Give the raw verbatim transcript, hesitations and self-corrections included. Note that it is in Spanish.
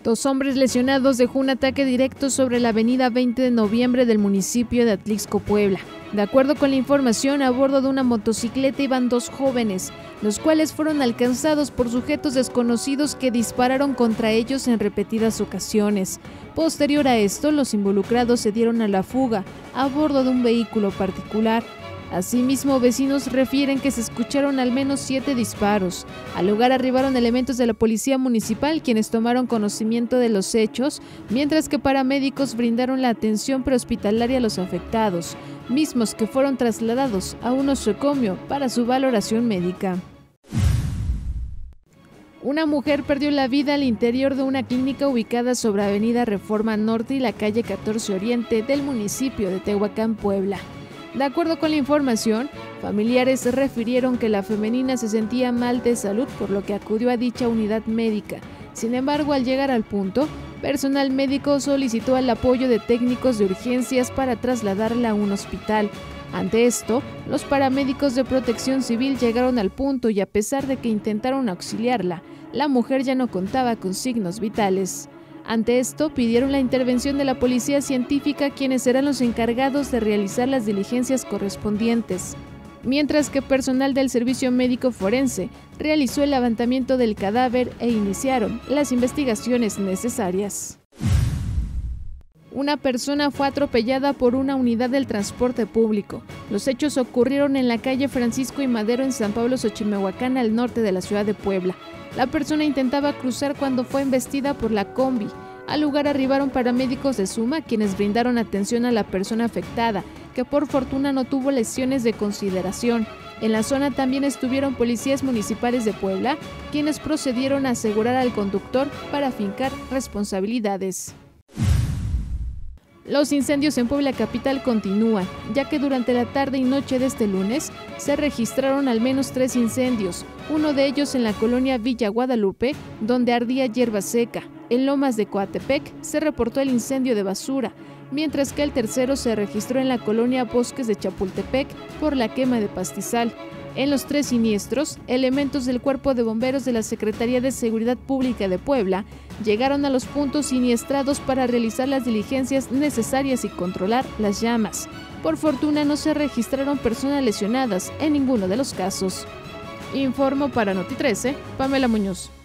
Dos hombres lesionados dejó un ataque directo sobre la avenida veinte de noviembre del municipio de Atlixco, Puebla. De acuerdo con la información, a bordo de una motocicleta iban dos jóvenes, los cuales fueron alcanzados por sujetos desconocidos que dispararon contra ellos en repetidas ocasiones. Posterior a esto, los involucrados se dieron a la fuga a bordo de un vehículo particular. Asimismo, vecinos refieren que se escucharon al menos siete disparos. Al lugar arribaron elementos de la policía municipal, quienes tomaron conocimiento de los hechos, mientras que paramédicos brindaron la atención prehospitalaria a los afectados, mismos que fueron trasladados a un nosocomio para su valoración médica. Una mujer perdió la vida al interior de una clínica ubicada sobre Avenida Reforma Norte y la calle catorce Oriente del municipio de Tehuacán, Puebla. De acuerdo con la información, familiares refirieron que la femenina se sentía mal de salud, por lo que acudió a dicha unidad médica. Sin embargo, al llegar al punto, personal médico solicitó el apoyo de técnicos de urgencias para trasladarla a un hospital. Ante esto, los paramédicos de Protección Civil llegaron al punto y a pesar de que intentaron auxiliarla, la mujer ya no contaba con signos vitales. Ante esto, pidieron la intervención de la policía científica, quienes serán los encargados de realizar las diligencias correspondientes, mientras que personal del Servicio Médico Forense realizó el levantamiento del cadáver e iniciaron las investigaciones necesarias. Una persona fue atropellada por una unidad del transporte público. Los hechos ocurrieron en la calle Francisco y Madero en San Pablo Xochimehuacán, al norte de la ciudad de Puebla. La persona intentaba cruzar cuando fue embestida por la combi. Al lugar arribaron paramédicos de Suma, quienes brindaron atención a la persona afectada, que por fortuna no tuvo lesiones de consideración. En la zona también estuvieron policías municipales de Puebla, quienes procedieron a asegurar al conductor para fincar responsabilidades. Los incendios en Puebla capital continúan, ya que durante la tarde y noche de este lunes se registraron al menos tres incendios, uno de ellos en la colonia Villa Guadalupe, donde ardía hierba seca. En Lomas de Coatepec se reportó el incendio de basura, mientras que el tercero se registró en la colonia Bosques de Chapultepec por la quema de pastizal. En los tres siniestros, elementos del Cuerpo de Bomberos de la Secretaría de Seguridad Pública de Puebla llegaron a los puntos siniestrados para realizar las diligencias necesarias y controlar las llamas. Por fortuna no se registraron personas lesionadas en ninguno de los casos. Informó para Noti trece, Pamela Muñoz.